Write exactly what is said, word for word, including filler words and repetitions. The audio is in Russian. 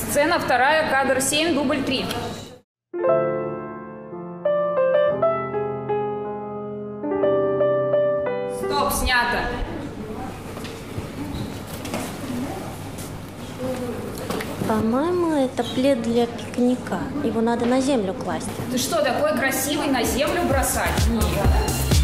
Сцена вторая, кадр семь, дубль три. Стоп, снято. По-моему, это плед для пикника. Его надо на землю класть. Ты что, такой красивый на землю бросать? Нет.